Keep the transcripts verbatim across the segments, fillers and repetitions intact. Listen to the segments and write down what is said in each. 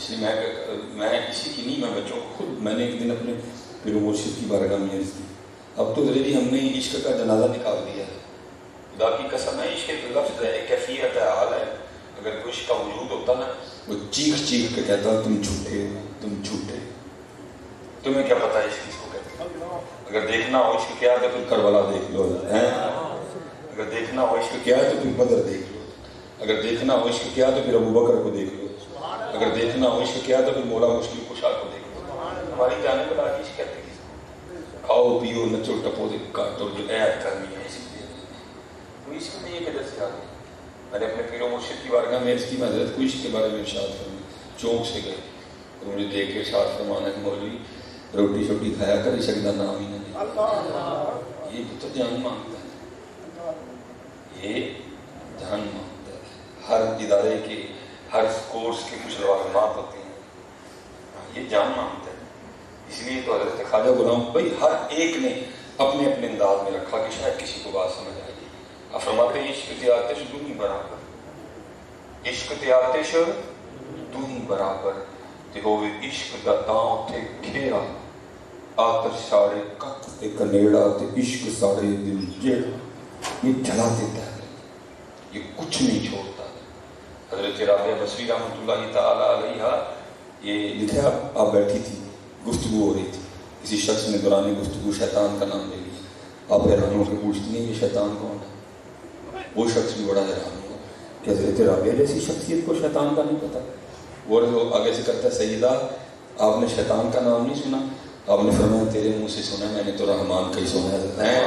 اس لیے میں میں کسی کی نہیں، میں بچوں کو خود، میں نے ایک دن اپنے پیر و مرشد کی بارگاہ میں عرض کی، اب تو ذرا جی ہم نے عشق کا جنازہ نکال دیا ہے، خدا کی قسم ہے عشق کا لفظ ہے، کیفیت ہے، حال ہے، اگر کوئی عشق کا وجود ہوتا نا وہ چیخ چیخ کے کہتا تم جھوٹے ہو، تم جھوٹے، تمہیں کیا پتا عشق کس کو کہتے ہیں؟ اگر دیکھنا ہو عشق کیا ہے تو پھر کربلا دیکھ لو، اگر دیکھنا ہو عشق کیا ہے تو پھر بدر دیکھ لو، اگر دیکھنا ہو عشق کیا ہے تو پھر ابوبکر کو دیکھ لو، اگر دیکھنا ہو عشق کیا ہے تو پھر مولا مشکل کشا کو دیکھ لو۔ ہماری جانے والا عشق کہتے ہیں کھاؤ پیو نچو ٹپو کاٹو جو عید کرنی ہے عشق دے تو عشق میں یہ کدھر سے آ گئی؟ میں نے اپنے پیر و مرشد کی بارگاہ میں عرض کی، میں حضرت کو عشق کے بارے میں ارشاد کروں، چونک سے گئے تو مجھے دیکھ کے ارشاد فرمانا کہ مولوی روٹی شوٹی کھایا کر عشق کا نام ہی نہ لے، یہ تو جان مانگتا ہے، یہ جان مانگتا ہے۔ ہر ادارے کے ہر کورس کے کچھ لوازمات ہوتے ہیں، یہ جان مانگتا ہے۔ اس لیے تو حضرت خواجہ غلام بھائی ہر ایک نے اپنے اپنے انداز میں رکھا کہ شاید کسی کو بات سمجھ آئے گی۔ اب فرماتے ہیں عشق تے آتش دونی برابر، عشق تے آتش دونی برابر تے ہوئے عشق دا تاں اتے گھیرا، آتش ساڑے کت تے کنیڑا تے عشق ساڑے دل جیڑا، یہ جلا دیتا ہے، یہ کچھ نہیں چھوڑتا۔ حضرت رابعہ بصری رحمۃ اللہ تعالی علیہ یہ لکھا، آپ بیٹھی تھی گفتگو ہو رہی تھی، کسی شخص نے دوران گفتگو شیطان کا نام لے لیا، آپ حیران ہو کے پوچھتی ہیں یہ شیطان کون ہے؟ وہ شخص بھی بڑا حیران ہوا کہ حضرت رابعہ جیسی شخصیت کو شیطان کا نہیں پتا۔ وہ آگے سے کرتا ہے سیدہ آپ نے شیطان کا نام نہیں سنا؟ آپ نے فرمایا تیرے منہ سے سنا، میں نے تو رحمان کا ہی سنا ہے،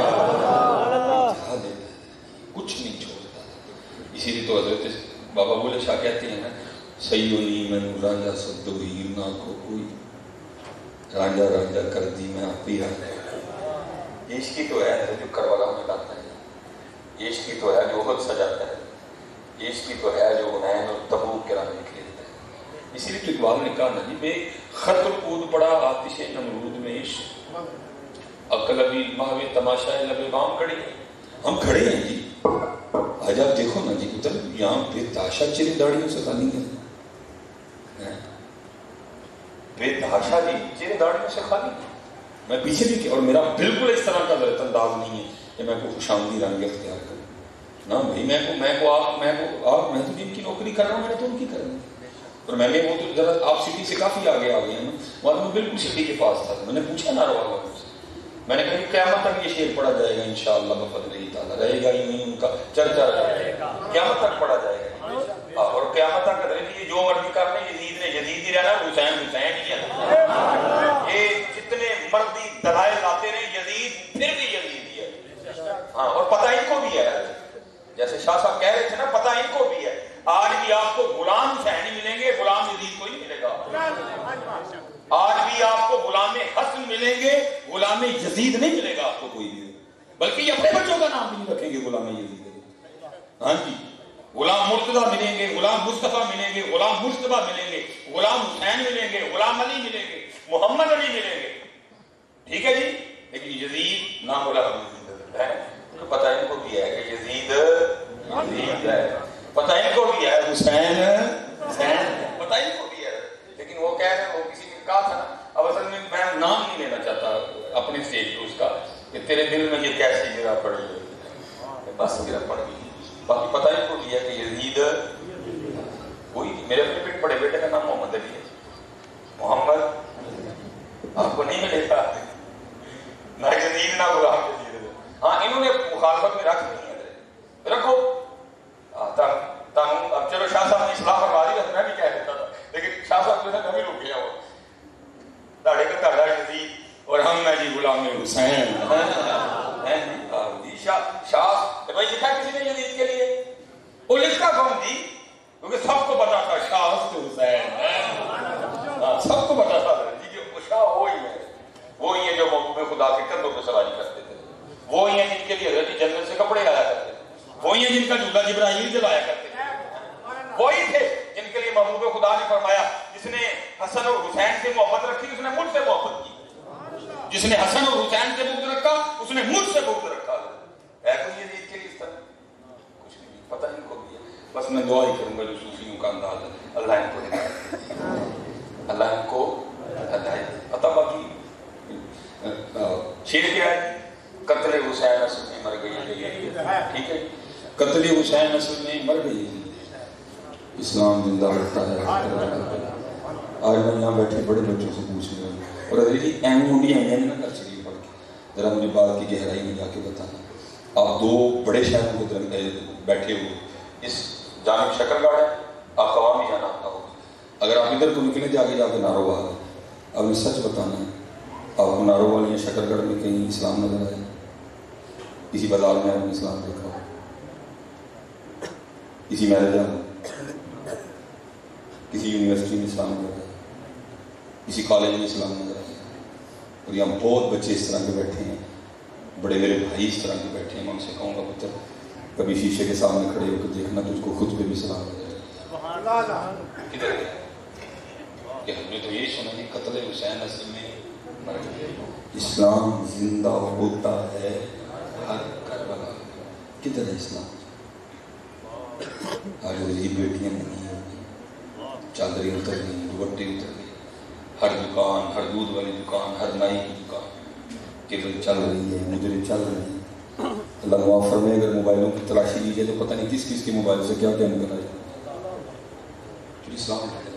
کچھ نہیں چھوڑتا۔ اسی لیے تو حضرت بابا بولے شاہ کہتے ہیں نا سیونی میں رانجا سدو ہیر نہ کو کوئی، رانجا رانجا کر دی میں آپ ہی رانجا۔ عشق کی تو ہے جو کربلا میں لاتا ہے، عشق کی تو ہے جو خود سجاتا ہے، عشق کی تو ہے جو حنین اور تبوک کے رنگ نکلتا ہے۔ اسی لیے تو اقبال نے کہا نا جی بے خطر کود پڑا آتش نمرود میں عشق، عقل ابھی ماہوی تماشا لبے بام کھڑی ہے۔ ہم کھڑے ہیں جی، آج آپ دیکھو نا جی ادھر یہاں بے تاشا چرے داڑیوں سے خالی ہے، بے تاشا جی چرے داڑیوں سے خالی ہے۔ میں پیچھے بھی اور میرا بالکل اس طرح کا غلط انداز نہیں ہے کہ میں کوئی خوش آمدی رنگ اختیار کروں، نہ بھائی میں کو میں کو آپ میں کو آپ میں تو جن کی نوکری کر رہا ہوں میں نے تو ان کی کرنی ہے، اور میں نے وہ تو ذرا آپ سٹی سے کافی آگے آ گئے ہیں نا، وہاں میں بالکل سٹی کے پاس تھا، میں نے پوچھا نہ رہا والوں سے، میں نے کہا قیامت تک یہ شعر پڑھا جائے گا انشاءاللہ بفضل اللہ تعالیٰ، رہے گا ہی نہیں ان کا چرچا رہے گا، قیامت تک پڑھا جائے گا، اور قیامت تک رہے جو مرضی کرنے یزید نے یزید ہی رہنا، حسین حسین ہی ہے، یہ جتنے مرضی دلائل لاتے رہے یزید پھر بھی یزید ہی ہے، ہاں اور پتہ ان کو بھی ہے، جیسے شاہ صاحب کہہ رہے تھے نا پتہ ان کو بھی ہے، آج بھی آپ کو غلام حسین ہی ملیں گے، غلام یزید کو ہی ملے گا، آج بھی آپ کو غلام حسن ملیں گے، غلام یزید نہیں ملے گا آپ کو کوئی بھی، بلکہ یہ اپنے بچوں کا نام بھی نہیں رکھیں گے غلام یزید، ہاں جی غلام مرتضیٰ ملیں گے، غلام مصطفیٰ ملیں گے، غلام مصطفیٰ ملیں گے، غلام حسین ملیں گے، غلام علی ملیں گے، محمد علی ملیں گے، ٹھیک ہے جی، لیکن یزید نام غلام یزید ہے، تو پتہ ان کو بھی ہے کہ یزید یزید ہے، پتہ ان کو بھی ہے حسین حسین پتہ ان کو بھی ہے، لیکن وہ کہہ رہے ہیں وہ کسی نے کہا تھا نا، اب اصل میں میں نام نہیں لینا چاہتا اپنے اسٹیج کو اس کا کہ تیرے دل میں یہ کیسی گرا پڑی ہے، بس گرا پڑ گئی، باقی پتہ ان کو بھی ہے کہ یزید وہی، میرے اپنے پیٹ بڑے بیٹے کا نام محمد علی ہے، محمد آپ کو نہیں ملے گا نہ یزید نہ غلام یزید، ہاں انہوں نے مخالفت میں رکھ نہیں ہے، رکھو تاہم اب چلو شاہ صاحب نے اصلاح فرما دی میں بھی کہہ دیتا تھا، لیکن شاہ صاحب جو ہے کبھی رک گیا وہ داڑے کا داڑا یزید اور ہم میں جی غلام حسین شاہ شاہ بھائی لکھا کسی نے یزید کے لیے، وہ لکھتا کون جی کیونکہ سب کو پتا تھا شاہ حسین، سب کو پتا تھا جی جو شاہ وہی ہے، وہی ہے جو محبوب خدا کے کندھوں پہ سواری کرتے تھے، وہی ہیں جن کے لیے حضرت جنت سے کپڑے آیا کرتے تھے، وہی ہیں جن کا جھولا جبرائیل جلایا کرتے تھے، وہی تھے جن کے لیے محبوب خدا نے فرمایا جس نے حسن اور حسین سے محبت رکھی اس نے مجھ سے محبت کی، جس نے حسن اور حسین سے بغض رکھا اس نے مجھ سے بغض رکھا، ہے کوئی یزید کے لیے اس طرح کچھ نہیں، پتہ ان کو بھی ہے، بس میں دعا ہی کروں گا جو صوفیوں کا انداز ہے اللہ ان کو ہدایت اللہ ان کو ہدایت عطا باقی شیر کیا ہے؟ قتل حسین اصل میں مر گئی ہے، ٹھیک ہے، قتل حسین اصل میں مر گئی ہے، اسلام زندہ رہتا ہے۔ آج میں یہاں بیٹھے بڑے بچوں سے پوچھ رہا ہوں، اور اگر جی ایم مونڈی ہیں میں نہ کر چکی پڑھ کے، ذرا مجھے بات کی گہرائی میں جا کے بتانا۔ آپ دو بڑے شہروں کے در بیٹھے ہوئے، اس جانب شکر گاڑ ہے، آپ عوامی جانا آتا ہوگا، اگر آپ ادھر کو نکلیں تو آگے جا کے نارو باغ ہے، اب نے سچ بتانا ہے، آپ کو نارو والی شکر گڑھ میں کہیں اسلام نظر آئے؟ کسی بازار میں آپ نے اسلام دیکھا ہو؟ کسی میرج میں، کسی یونیورسٹی میں اسلام نظر آئے؟ کسی کالج میں اسلام نظر آئے؟ اور یہاں بہت بچے اس طرح کے بیٹھے ہیں، بڑے میرے بھائی اس طرح کے بیٹھے ہیں، میں ان سے کہوں گا پتر کبھی شیشے کے سامنے کھڑے ہو کے دیکھنا تو اس کو خود پہ بھی سلام نظر آئے۔ کدھر گئے کہ ہم نے تو یہی سنا کہ قتل حسین اصل میں مر گئے، اسلام زندہ ہوتا ہے ہر کربلا۔ کدھر ہے اسلام؟ آج غریب بیٹیاں نہیں ہیں، چادریں اتر گئی، دوپٹے اتر گئے، ہر دکان، ہر دودھ والی دکان، ہر نائی کی دکان کیبل چل رہی ہے، مجرے چل رہے ہیں۔ اللہ معاف فرمائے اگر موبائلوں کی تلاشی لی جائے تو پتہ نہیں کس کس کے موبائل سے کیا کیا نکل آ جائے۔ اسلام